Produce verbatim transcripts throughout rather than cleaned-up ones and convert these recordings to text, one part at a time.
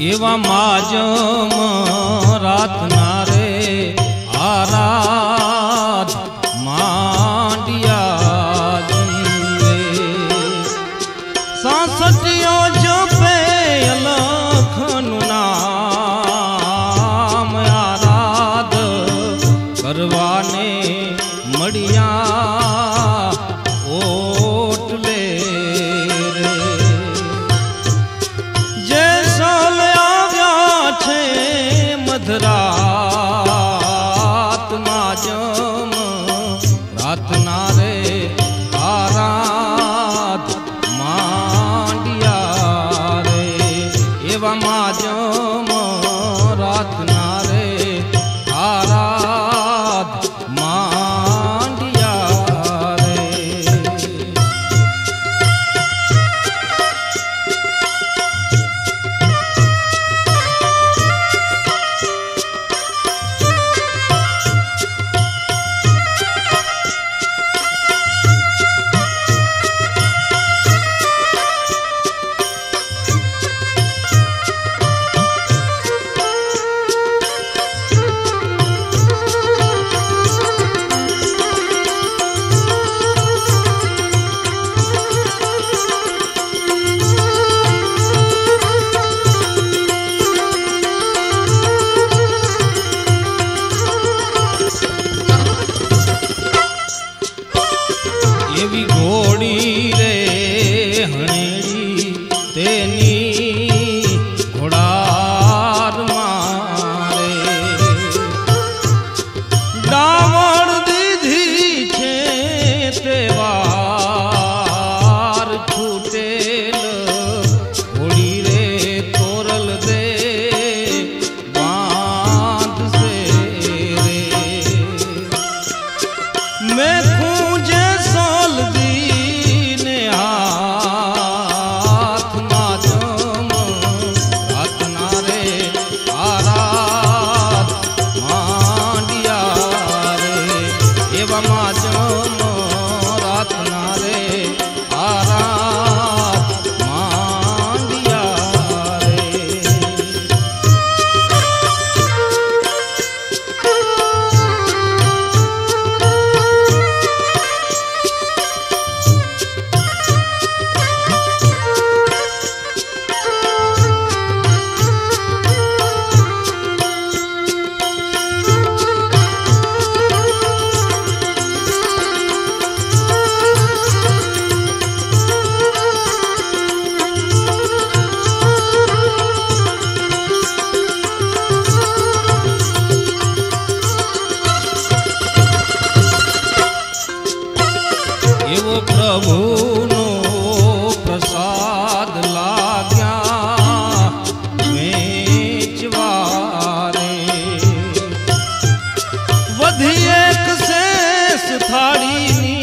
एवा माजम रातना रे आराध मांडिया रे सांसटियो जो पे अलखन नाम आराध करवाने मड़िया ओट ले रे जैसा मधरात माजम रातना रे आराध मांडिया रे एवा माजम रातना रे आराध मांडिया रे। एवी घोड़ी रे हणेड़ी तेनी घोड़ार मारे डावण दीधी छे तेवार छूटेल घोड़ी रे तोरल दे बांध से रे मैं खूंजे एवो प्रभु नो प्रसाद लाग्या वेचवारे वधी एक शेष थाड़ी नी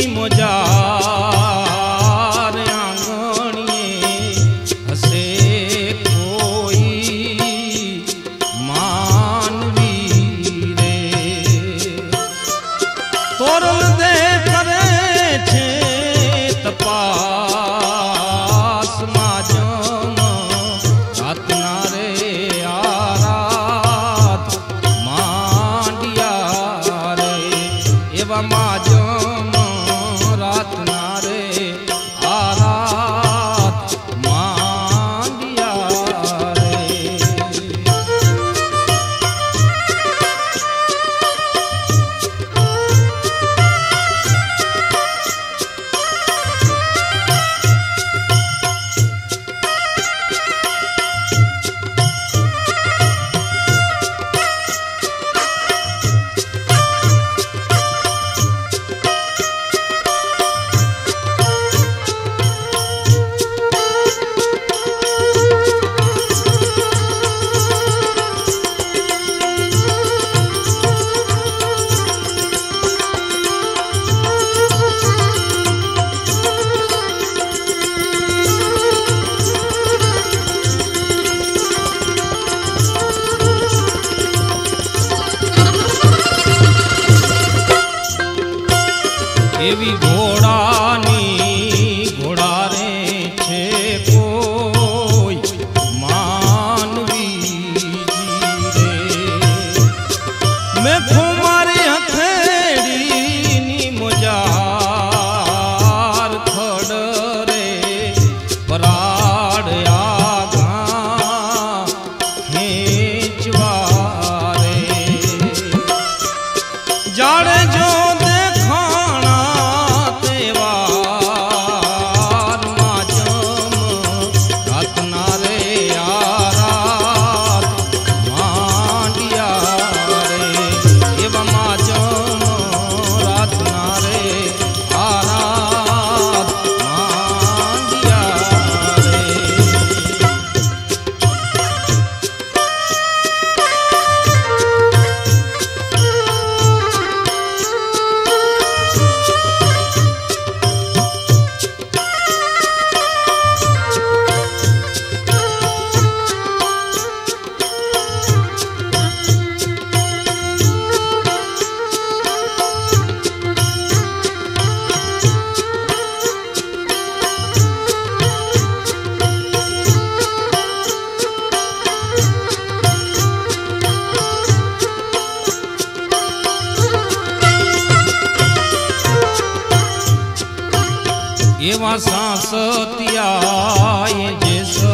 मोजार आंगणिए हसे कोई मानवी रे तोरल दे करे छे तपास माजम रातना रे आराध मांडिया रे एवा माजम रातना रे आराध मांडिया रे। एवी घोड़ानी घोड़ा रे छे कोई मानवी मैं फुमारी हथेड़ी नी मुजार खड़ रे पराड़ आगा खींचवारे जाड़े जो देखाना तेवार माचम रत्ना रे आरात मांडिया रे एवं माचम रत्ना रे आरात मांडिया रे। एवा सांसतिया ये जैसो